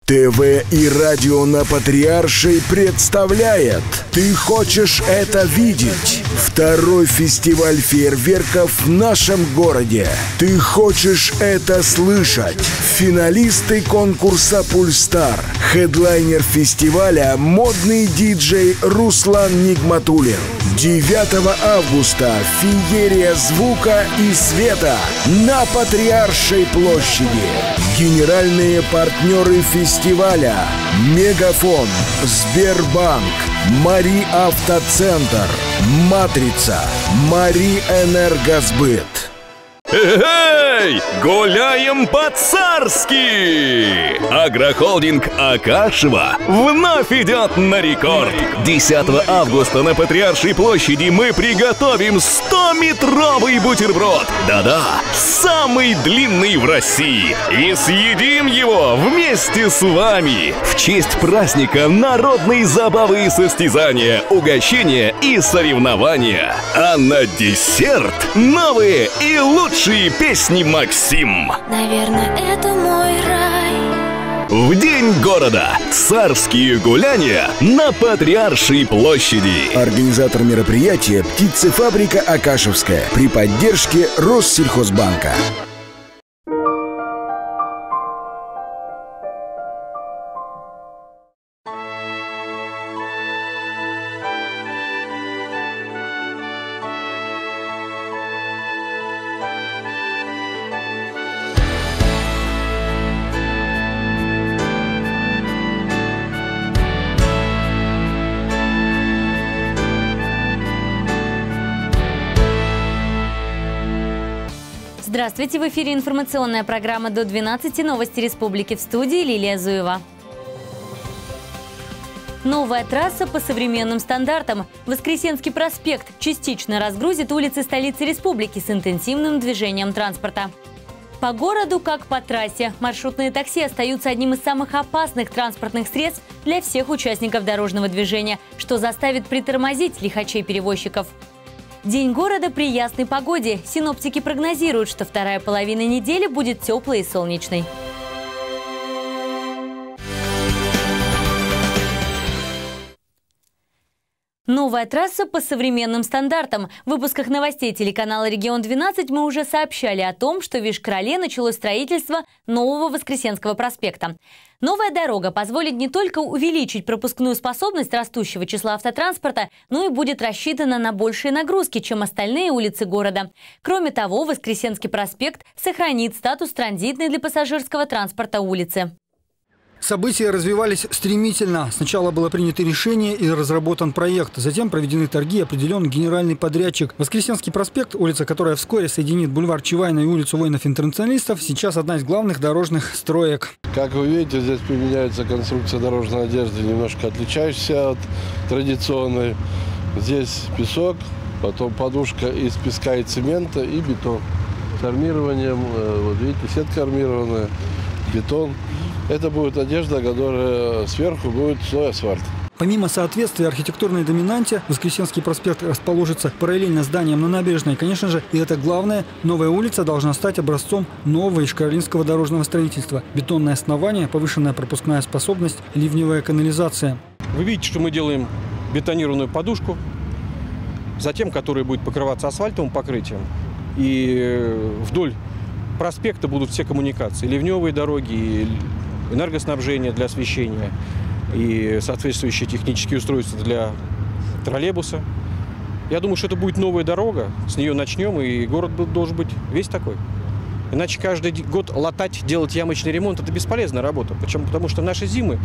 ТВ и радио на Патриаршей представляет «Ты хочешь это видеть?» Второй фестиваль фейерверков в нашем городе. «Ты хочешь это слышать?» Финалисты конкурса «Пульстар». Хедлайнер фестиваля – модный диджей Руслан Нигматуллин. 9 августа феерия звука и света на Патриаршей площади. Генеральные партнеры фестиваля – Мегафон, Сбербанк, Мари Автоцентр, Матрица, Мари Энергосбыт. Эй, гуляем по-царски! Агрохолдинг Акашева вновь идет на рекорд. 10 августа на Патриаршей площади мы приготовим 100-метровый бутерброд. Да-да, самый длинный в России. И съедим его вместе с вами. В честь праздника народные забавы и состязания, угощения и соревнования. А на десерт новые и лучшие песни Максим. Наверное, это мой рай. В День города царские гуляния на Патриаршей площади. Организатор мероприятия – птицефабрика Акашевская при поддержке Россельхозбанка. Здравствуйте! В эфире информационная программа «До 12. Новости республики», в студии Лилия Зуева. Новая трасса по современным стандартам. Воскресенский проспект частично разгрузит улицы столицы республики с интенсивным движением транспорта. По городу, как по трассе, маршрутные такси остаются одним из самых опасных транспортных средств для всех участников дорожного движения, что заставит притормозить лихачей-перевозчиков. День города при ясной погоде. Синоптики прогнозируют, что вторая половина недели будет теплой и солнечной. Новая трасса по современным стандартам. В выпусках новостей телеканала «Регион-12» мы уже сообщали о том, что в Виш-Кроле началось строительство нового Воскресенского проспекта. Новая дорога позволит не только увеличить пропускную способность растущего числа автотранспорта, но и будет рассчитана на большие нагрузки, чем остальные улицы города. Кроме того, Воскресенский проспект сохранит статус транзитной для пассажирского транспорта улицы. События развивались стремительно. Сначала было принято решение и разработан проект. Затем проведены торги, определен генеральный подрядчик. Воскресенский проспект, улица, которая вскоре соединит бульвар Чевайна и улицу воинов-интернационалистов, сейчас одна из главных дорожных строек. Как вы видите, здесь применяется конструкция дорожной одежды, немножко отличающаяся от традиционной. Здесь песок, потом подушка из песка и цемента и бетон. С армированием, вот видите, сетка армированная, бетон. Это будет одежда, которая сверху будет слой асфальта. Помимо соответствия архитектурной доминанте, Воскресенский проспект расположится параллельно зданиям на набережной. Конечно же, и это главное, новая улица должна стать образцом нового ишкаролинского дорожного строительства. Бетонное основание, повышенная пропускная способность, ливневая канализация. Вы видите, что мы делаем бетонированную подушку, затем которая будет покрываться асфальтовым покрытием. И вдоль проспекта будут все коммуникации, ливневые дороги, энергоснабжение для освещения и соответствующие технические устройства для троллейбуса. Я думаю, что это будет новая дорога, с нее начнем, и город должен быть весь такой. Иначе каждый год латать, делать ямочный ремонт – это бесполезная работа. Почему? Потому что наши зимы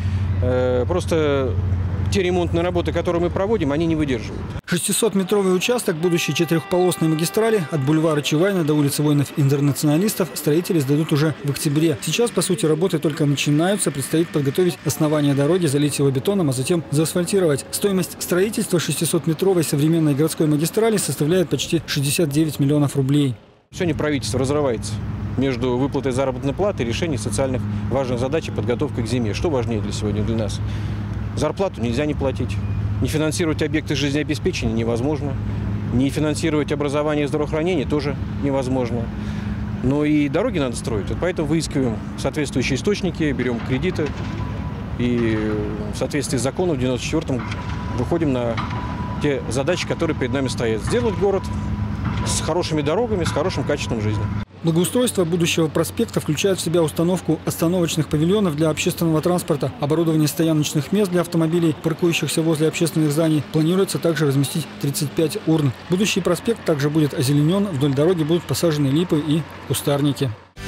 просто те ремонтные работы, которые мы проводим, они не выдерживают. 600-метровый участок будущей четырехполосной магистрали от бульвара Чевайна до улицы воинов-интернационалистов строители сдадут уже в октябре. Сейчас, по сути, работы только начинаются. Предстоит подготовить основание дороги, залить его бетоном, а затем заасфальтировать. Стоимость строительства 600-метровой современной городской магистрали составляет почти 69 миллионов рублей. Сегодня правительство разрывается между выплатой заработной платы и решением социальных важных задач и подготовкой к зиме. Что важнее для нас? Зарплату нельзя не платить. Не финансировать объекты жизнеобеспечения невозможно. Не финансировать образование и здравоохранение тоже невозможно. Но и дороги надо строить. Вот поэтому выискиваем соответствующие источники, берем кредиты И в соответствии с законом в 1994-м выходим на те задачи, которые перед нами стоят. Сделать город с хорошими дорогами, с хорошим качеством жизни. Благоустройство будущего проспекта включает в себя установку остановочных павильонов для общественного транспорта, оборудование стояночных мест для автомобилей, паркующихся возле общественных зданий. Планируется также разместить 35 урн. Будущий проспект также будет озеленен, вдоль дороги будут посажены липы и кустарники.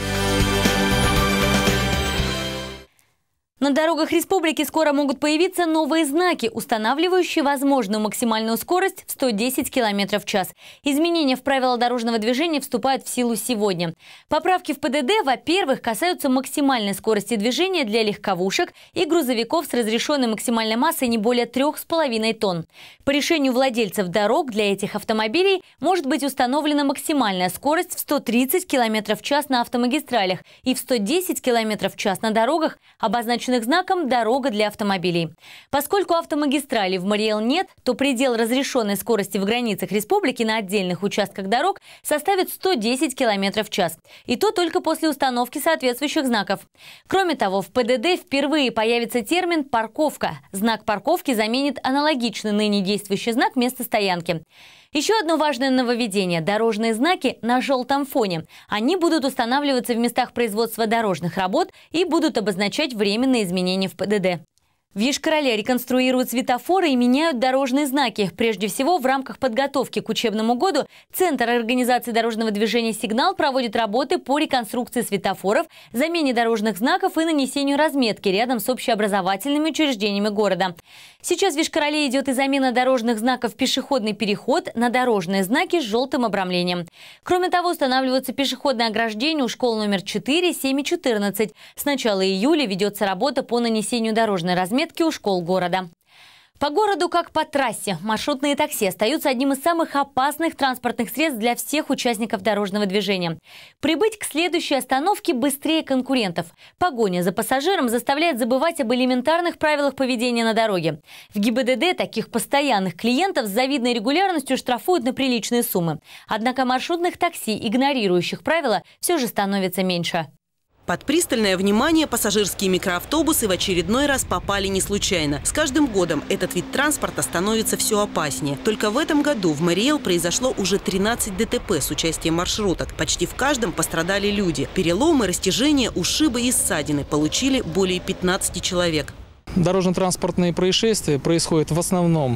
На дорогах республики скоро могут появиться новые знаки, устанавливающие возможную максимальную скорость в 110 км в час. Изменения в правила дорожного движения вступают в силу сегодня. Поправки в ПДД, во-первых, касаются максимальной скорости движения для легковушек и грузовиков с разрешенной максимальной массой не более 3,5 тонн. По решению владельцев дорог для этих автомобилей может быть установлена максимальная скорость в 130 км в час на автомагистралях и в 110 км в час на дорогах, обозначенных знаком «Дорога для автомобилей». Поскольку автомагистралей в Мариэл нет, то предел разрешенной скорости в границах республики на отдельных участках дорог составит 110 км в час. И то только после установки соответствующих знаков. Кроме того, в ПДД впервые появится термин «парковка». Знак парковки заменит аналогичный ныне действующий знак места стоянки. Еще одно важное нововведение – дорожные знаки на желтом фоне. Они будут устанавливаться в местах производства дорожных работ и будут обозначать временные изменения в ПДД. В Йошкар-Оле реконструируют светофоры и меняют дорожные знаки. Прежде всего, в рамках подготовки к учебному году Центр организации дорожного движения «Сигнал» проводит работы по реконструкции светофоров, замене дорожных знаков и нанесению разметки рядом с общеобразовательными учреждениями города. Сейчас в Йошкар-Оле идет и замена дорожных знаков «Пешеходный переход» на дорожные знаки с желтым обрамлением. Кроме того, устанавливаются пешеходные ограждения у школ номер 4, 7 и 14. С начала июля ведется работа по нанесению дорожной разметки у школ города. По городу, как по трассе, маршрутные такси остаются одним из самых опасных транспортных средств для всех участников дорожного движения. Прибыть к следующей остановке быстрее конкурентов. Погоня за пассажиром заставляет забывать об элементарных правилах поведения на дороге. В ГИБДД таких постоянных клиентов с завидной регулярностью штрафуют на приличные суммы. Однако маршрутных такси, игнорирующих правила, все же становится меньше. Под пристальное внимание пассажирские микроавтобусы в очередной раз попали не случайно. С каждым годом этот вид транспорта становится все опаснее. Только в этом году в Мариэл произошло уже 13 ДТП с участием маршруток. Почти в каждом пострадали люди. Переломы, растяжения, ушибы и ссадины получили более 15 человек. Дорожно-транспортные происшествия происходят в основном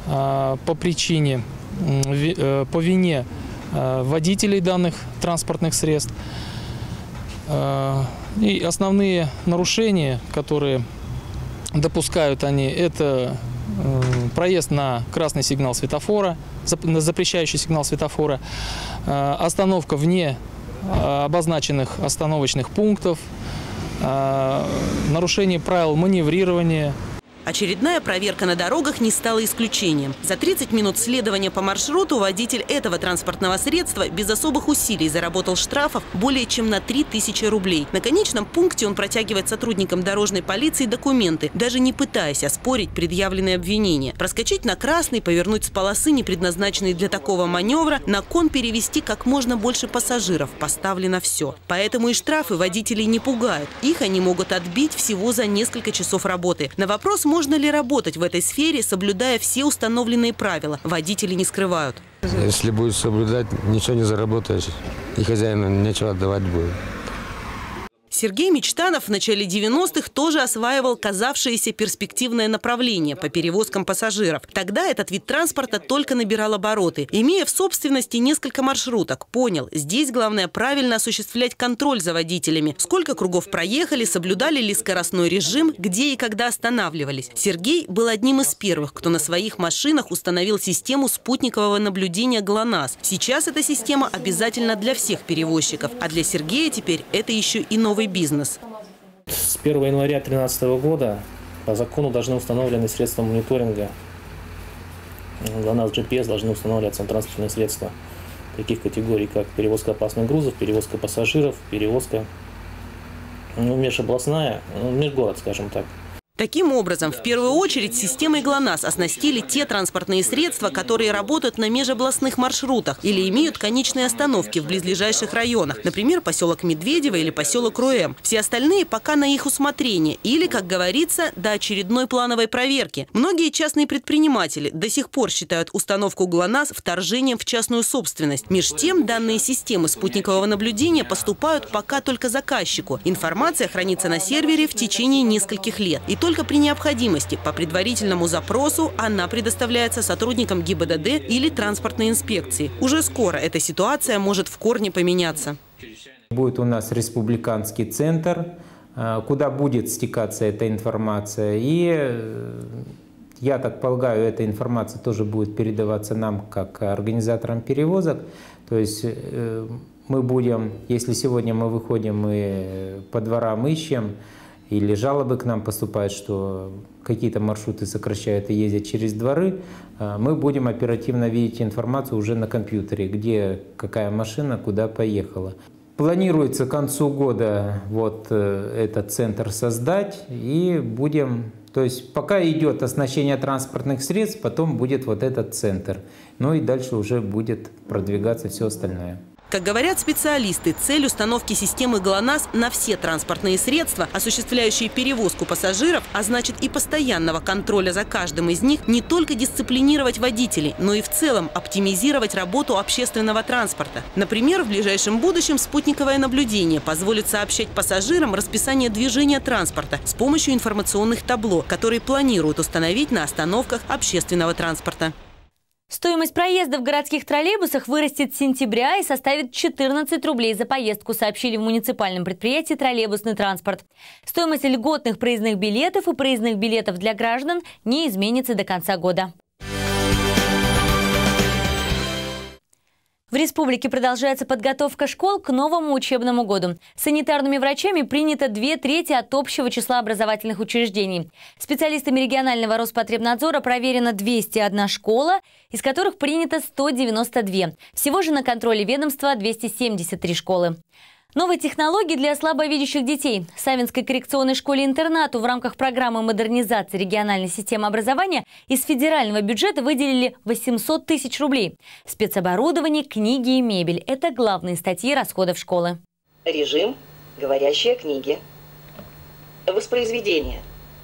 по вине водителей данных транспортных средств. И основные нарушения, которые допускают они, это проезд на красный сигнал светофора, запрещающий сигнал светофора, остановка вне обозначенных остановочных пунктов, нарушение правил маневрирования. Очередная проверка на дорогах не стала исключением. За 30 минут следования по маршруту водитель этого транспортного средства без особых усилий заработал штрафов более чем на 3000 рублей. На конечном пункте он протягивает сотрудникам дорожной полиции документы, даже не пытаясь оспорить предъявленные обвинения. Проскочить на красный, повернуть с полосы, не предназначенной для такого маневра, на кон перевести как можно больше пассажиров. Поставлено все. Поэтому и штрафы водителей не пугают. Их они могут отбить всего за несколько часов работы. На вопрос, можно ли работать в этой сфере, соблюдая все установленные правила, водители не скрывают. Если будешь соблюдать, ничего не заработаешь, и хозяину нечего отдавать будет. Сергей Мечтанов в начале 90-х тоже осваивал казавшееся перспективное направление по перевозкам пассажиров. Тогда этот вид транспорта только набирал обороты. Имея в собственности несколько маршруток, понял, здесь главное правильно осуществлять контроль за водителями. Сколько кругов проехали, соблюдали ли скоростной режим, где и когда останавливались. Сергей был одним из первых, кто на своих машинах установил систему спутникового наблюдения ГЛОНАСС. Сейчас эта система обязательна для всех перевозчиков, а для Сергея теперь это еще и новый бизнес. С 1 января 2013 года по закону должны установлены средства мониторинга. ГЛОНАСС GPS должны устанавливаться на транспортные средства таких категорий, как перевозка опасных грузов, перевозка пассажиров, перевозка межобластная, межгород, скажем так. Таким образом, в первую очередь системой ГЛОНАСС оснастили те транспортные средства, которые работают на межобластных маршрутах или имеют конечные остановки в близлежащих районах, например, поселок Медведево или поселок Руэм. Все остальные пока на их усмотрение или, как говорится, до очередной плановой проверки. Многие частные предприниматели до сих пор считают установку ГЛОНАСС вторжением в частную собственность. Меж тем, данные системы спутникового наблюдения поступают пока только заказчику. Информация хранится на сервере в течение нескольких лет. И только при необходимости по предварительному запросу она предоставляется сотрудникам ГИБДД или транспортной инспекции. Уже скоро эта ситуация может в корне поменяться. Будет у нас республиканский центр, куда будет стекаться эта информация. И я так полагаю, эта информация тоже будет передаваться нам как организаторам перевозок. То есть мы будем, если сегодня мы выходим и по дворам ищем, или жалобы к нам поступают, что какие-то маршруты сокращают и ездят через дворы, мы будем оперативно видеть информацию уже на компьютере, где какая машина куда поехала. Планируется к концу года вот этот центр создать, и будем, то есть пока идет оснащение транспортных средств, потом будет вот этот центр, ну и дальше уже будет продвигаться все остальное. Как говорят специалисты, цель установки системы ГЛОНАСС на все транспортные средства, осуществляющие перевозку пассажиров, а значит и постоянного контроля за каждым из них, не только дисциплинировать водителей, но и в целом оптимизировать работу общественного транспорта. Например, в ближайшем будущем спутниковое наблюдение позволит сообщать пассажирам расписание движения транспорта с помощью информационных табло, которые планируют установить на остановках общественного транспорта. Стоимость проезда в городских троллейбусах вырастет с сентября и составит 14 рублей за поездку, сообщили в муниципальном предприятии «Троллейбусный транспорт». Стоимость льготных проездных билетов и проездных билетов для граждан не изменится до конца года. В республике продолжается подготовка школ к новому учебному году. Санитарными врачами принято 2/3 от общего числа образовательных учреждений. Специалистами регионального Роспотребнадзора проверено 201 школа, из которых принято 192. Всего же на контроле ведомства 273 школы. Новые технологии для слабовидящих детей. Савинской коррекционной школе-интернату в рамках программы модернизации региональной системы образования из федерального бюджета выделили 800 тысяч рублей. Спецоборудование, книги и мебель – это главные статьи расходов школы. Режим, говорящие книги. Воспроизведение.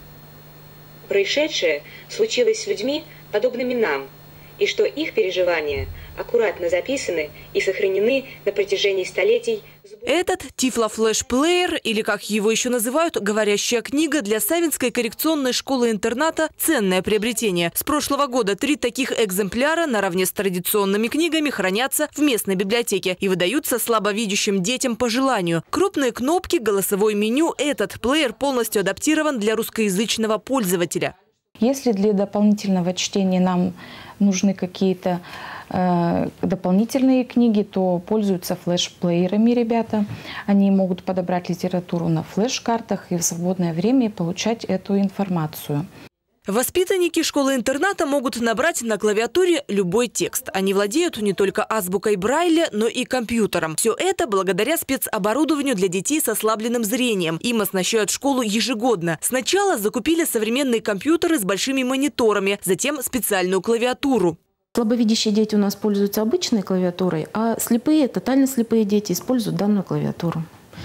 Происшедшее случилось с людьми, подобными нам, и что их переживания аккуратно записаны и сохранены на протяжении столетий. Этот тифлофлэш-плеер, или как его еще называют, говорящая книга для Савинской коррекционной школы-интерната – ценное приобретение. С прошлого года 3 таких экземпляра наравне с традиционными книгами хранятся в местной библиотеке и выдаются слабовидящим детям по желанию. Крупные кнопки, голосовое меню – этот плеер полностью адаптирован для русскоязычного пользователя. Если для дополнительного чтения нам нужны какие-то дополнительные книги, то пользуются флеш-плеерами ребята. Они могут подобрать литературу на флеш-картах и в свободное время получать эту информацию. Воспитанники школы-интерната могут набрать на клавиатуре любой текст. Они владеют не только азбукой Брайля, но и компьютером. Все это благодаря спецоборудованию для детей с ослабленным зрением. Им оснащают школу ежегодно. Сначала закупили современные компьютеры с большими мониторами, затем специальную клавиатуру. Слабовидящие дети у нас пользуются обычной клавиатурой, а слепые, тотально слепые дети используют данную клавиатуру.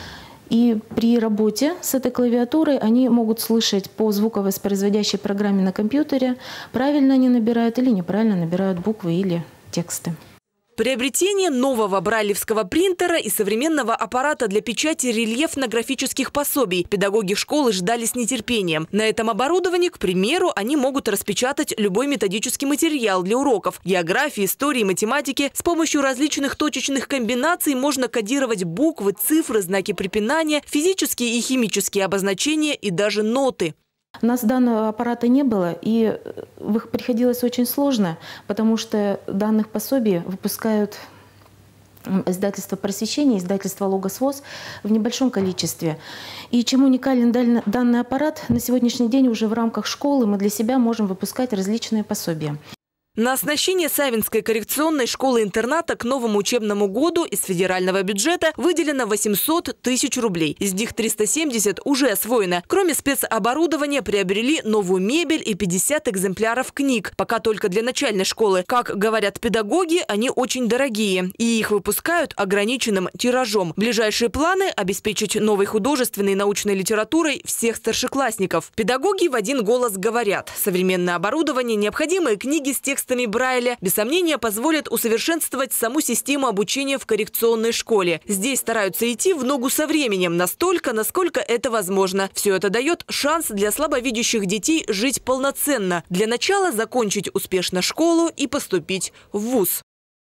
И при работе с этой клавиатурой они могут слышать по звуковоспроизводящей программе на компьютере, правильно они набирают или неправильно набирают буквы или тексты. Приобретение нового брайлевского принтера и современного аппарата для печати рельефно-графических пособий педагоги школы ждали с нетерпением. На этом оборудовании, к примеру, они могут распечатать любой методический материал для уроков географии, истории, математики. С помощью различных точечных комбинаций можно кодировать буквы, цифры, знаки препинания, физические и химические обозначения и даже ноты. У нас данного аппарата не было, и приходилось очень сложно, потому что данных пособий выпускают издательство «Просвещение», издательство «Логос ВОС» в небольшом количестве. И чем уникален данный аппарат, на сегодняшний день уже в рамках школы мы для себя можем выпускать различные пособия. На оснащение Савинской коррекционной школы-интерната к новому учебному году из федерального бюджета выделено 800 тысяч рублей. Из них 370 уже освоено. Кроме спецоборудования приобрели новую мебель и 50 экземпляров книг. Пока только для начальной школы. Как говорят педагоги, они очень дорогие. И их выпускают ограниченным тиражом. Ближайшие планы – обеспечить новой художественной и научной литературой всех старшеклассников. Педагоги в один голос говорят: современное оборудование, необходимые книги с текстами Брайля, без сомнения, позволят усовершенствовать саму систему обучения в коррекционной школе. Здесь стараются идти в ногу со временем, настолько, насколько это возможно. Все это дает шанс для слабовидящих детей жить полноценно. Для начала закончить успешно школу и поступить в вуз.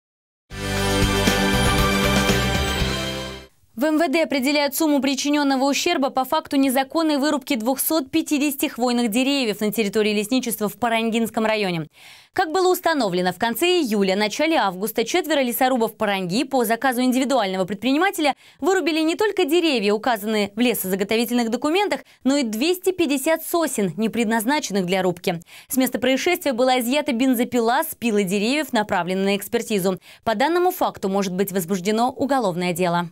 В МВД определяют сумму причиненного ущерба по факту незаконной вырубки 250 хвойных деревьев на территории лесничества в Парангинском районе. Как было установлено, в конце июля, начале августа 4 лесорубов Паранги по заказу индивидуального предпринимателя вырубили не только деревья, указанные в лесозаготовительных документах, но и 250 сосен, не предназначенных для рубки. С места происшествия была изъята бензопила, спилы деревьев направлены на экспертизу. По данному факту может быть возбуждено уголовное дело.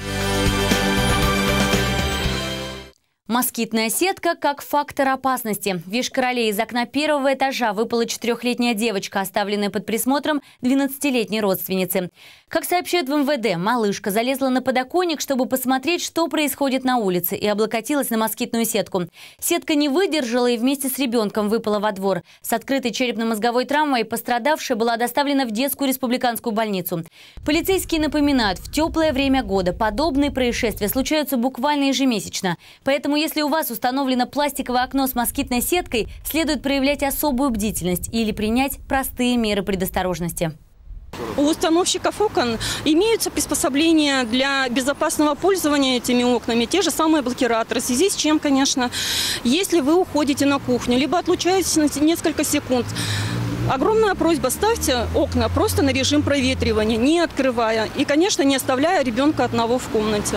Москитная сетка как фактор опасности. В Йошкар-Оле из окна первого этажа выпала 4-летняя девочка, оставленная под присмотром 12-летней родственницы. Как сообщают в МВД, малышка залезла на подоконник, чтобы посмотреть, что происходит на улице, и облокотилась на москитную сетку. Сетка не выдержала и вместе с ребенком выпала во двор. С открытой черепно-мозговой травмой пострадавшая была доставлена в детскую республиканскую больницу. Полицейские напоминают, в теплое время года подобные происшествия случаются буквально ежемесячно. Поэтому, если у вас установлено пластиковое окно с москитной сеткой, следует проявлять особую бдительность или принять простые меры предосторожности. У установщиков окон имеются приспособления для безопасного пользования этими окнами, те же самые блокираторы. В связи с чем, конечно, если вы уходите на кухню, либо отлучаетесь на несколько секунд, огромная просьба: ставьте окна просто на режим проветривания, не открывая и, конечно, не оставляя ребенка одного в комнате.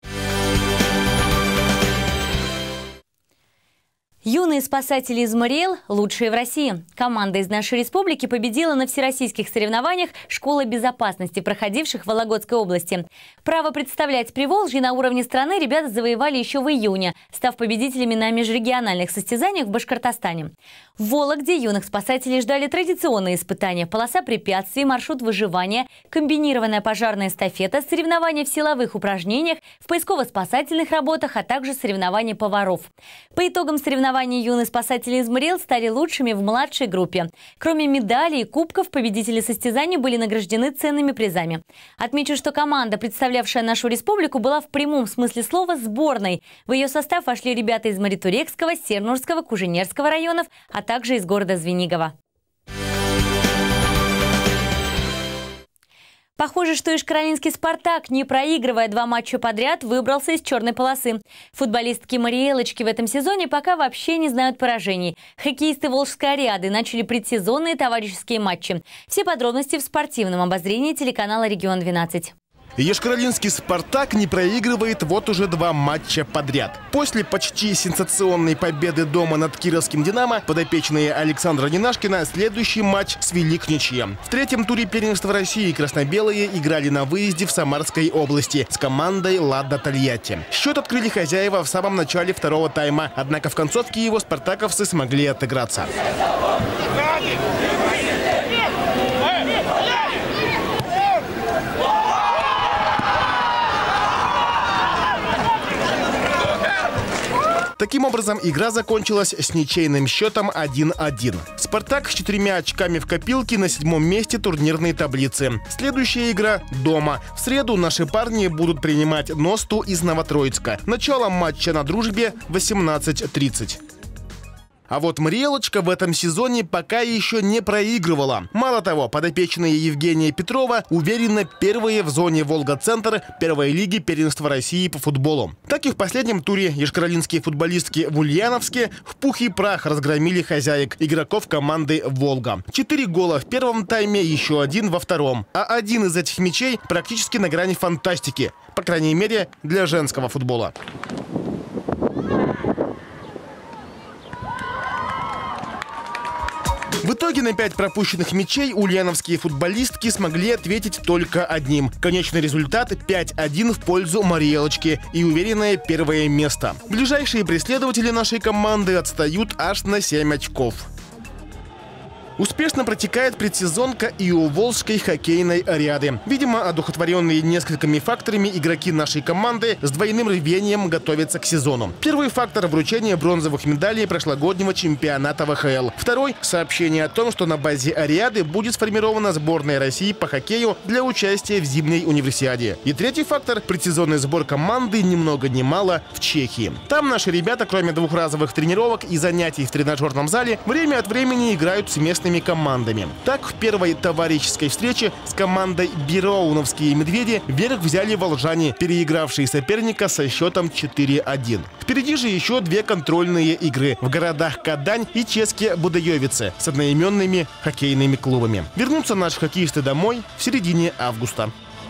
Юные спасатели из Мариэл – лучшие в России. Команда из нашей республики победила на всероссийских соревнованиях «Школа безопасности», проходивших в Вологодской области. Право представлять Приволжье на уровне страны ребята завоевали еще в июне, став победителями на межрегиональных состязаниях в Башкортостане. В Вологде юных спасателей ждали традиционные испытания: полоса препятствий, маршрут выживания, комбинированная пожарная эстафета, соревнования в силовых упражнениях, в поисково-спасательных работах, а также соревнования поваров. По итогам соревнований юные спасатели из Мариэл стали лучшими в младшей группе. Кроме медалей и кубков, победители состязаний были награждены ценными призами. Отмечу, что команда, представлявшая нашу республику, была в прямом смысле слова сборной. В ее состав вошли ребята из Маритурекского, Сернурского, Куженерского районов, а также из города Звенигово. Похоже, что йошкар-олинский «Спартак», не проигрывая 2 матча подряд, выбрался из черной полосы. Футболистки «Мариэлочки» в этом сезоне пока вообще не знают поражений. Хоккеисты Волжской «Ариады» начали предсезонные товарищеские матчи. Все подробности в спортивном обозрении телеканала «Регион-12». Йошкар-Олинский «Спартак» не проигрывает вот уже 2 матча подряд. После почти сенсационной победы дома над кировским «Динамо» подопечные Александра Ненашкина следующий матч свели к ничье. В 3-м туре первенства России красно-белые играли на выезде в Самарской области с командой «Лада Тольятти». Счет открыли хозяева в самом начале 2-го тайма, однако в концовке его спартаковцы смогли отыграться. Таким образом, игра закончилась с ничейным счетом 1-1. «Спартак» с 4 очками в копилке на 7-м месте турнирной таблицы. Следующая игра дома. В среду наши парни будут принимать «Носту» из Новотроицка. Начало матча на «Дружбе» 18:30. А вот «Мариэлочка» в этом сезоне пока еще не проигрывала. Мало того, подопечные Евгения Петрова уверенно первые в зоне «Волга-Центр» первой лиги первенства России по футболу. Так и в последнем туре йошкар-олинские футболистки в Ульяновске в пух и прах разгромили хозяек, игроков команды «Волга». 4 гола в первом тайме, еще 1 во втором. А один из этих мячей практически на грани фантастики. По крайней мере, для женского футбола. В итоге на 5 пропущенных мячей ульяновские футболистки смогли ответить только одним. Конечный результат 5-1 в пользу Мариэлочки и уверенное первое место. Ближайшие преследователи нашей команды отстают аж на 7 очков. Успешно протекает предсезонка и у Волжской хоккейной Ариады. Видимо, одухотворенные несколькими факторами игроки нашей команды с двойным рвением готовятся к сезону. Первый фактор – вручение бронзовых медалей прошлогоднего чемпионата ВХЛ. Второй – сообщение о том, что на базе Ариады будет сформирована сборная России по хоккею для участия в зимней универсиаде. И третий фактор – предсезонный сбор команды ни много ни мало в Чехии. Там наши ребята, кроме двухразовых тренировок и занятий в тренажерном зале, время от времени играют с местными командами. Так, в первой товарищеской встрече с командой «Бероуновские медведи» верх взяли волжане, переигравшие соперника со счетом 4-1. Впереди же еще 2 контрольные игры в городах Кадань и Ческе Будаевице с одноименными хоккейными клубами. Вернутся наши хоккеисты домой в середине августа.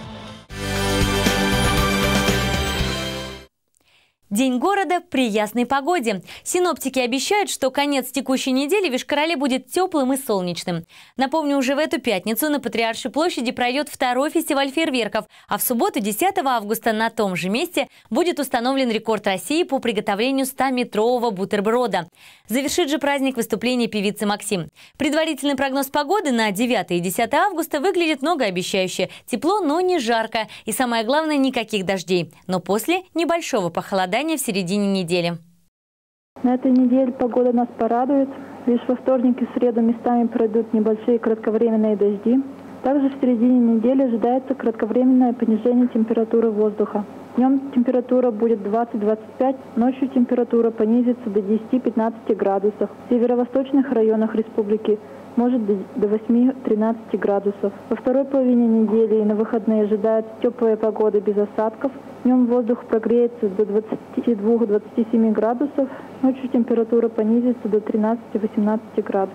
День города при ясной погоде. Синоптики обещают, что конец текущей недели в Йошкар-Оле будет теплым и солнечным. Напомню, уже в эту пятницу на Патриаршей площади пройдет 2-й фестиваль фейерверков, а в субботу, 10 августа, на том же месте будет установлен рекорд России по приготовлению 100-метрового бутерброда. Завершит же праздник выступление певицы Максим. Предварительный прогноз погоды на 9 и 10 августа выглядит многообещающе. Тепло, но не жарко. И самое главное, никаких дождей. Но после небольшого похолодания в середине недели. На этой неделе погода нас порадует. Лишь во вторник и среду местами пройдут небольшие кратковременные дожди. Также в середине недели ожидается кратковременное понижение температуры воздуха. Днем температура будет 20-25, ночью температура понизится до 10-15 градусов. В северо-восточных районах республики может до 8-13 градусов. Во второй половине недели и на выходные ожидается теплая погода без осадков. Днем воздух прогреется до 22-27 градусов, ночью температура понизится до 13-18 градусов.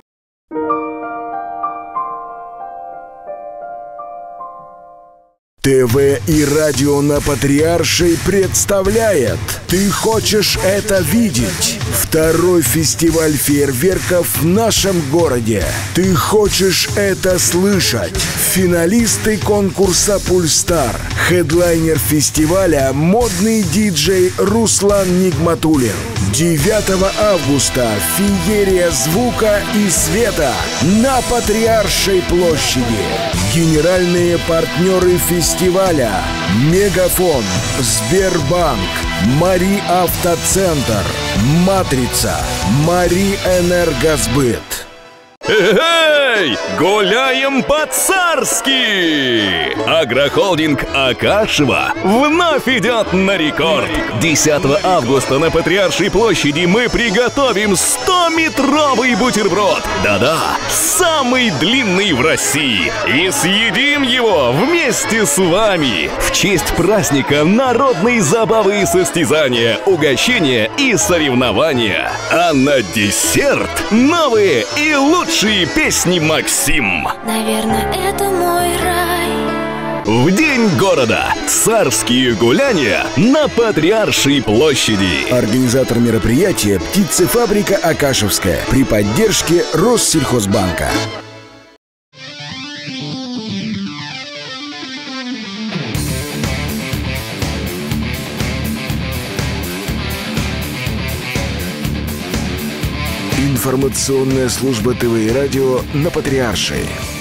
ТВ и радио на Патриаршей представляет «Ты хочешь это видеть?» 2-й фестиваль фейерверков в нашем городе. «Ты хочешь это слышать?» Финалисты конкурса «Пульстар». Хедлайнер фестиваля – модный диджей Руслан Нигматуллин. 9 августа феерия звука и света на Патриаршей площади. Генеральные партнеры фестиваля – Мегафон, Сбербанк, Мари Автоцентр, Матрица, Мари Энергосбыт. Эй, гуляем по-царски! Агрохолдинг Акашева вновь идет на рекорд. 10 августа на Патриаршей площади мы приготовим 100-метровый бутерброд. Да-да, самый длинный в России. И съедим его вместе с вами. В честь праздника народные забавы и состязания, угощения и соревнования. А на десерт новые и лучшие песни Максим. Наверное, это мой рай. В День города царские гуляния на Патриаршей площади. Организатор мероприятия – птицефабрика «Акашевская» при поддержке Россельхозбанка. Информационная служба ТВ и радио на Патриаршей.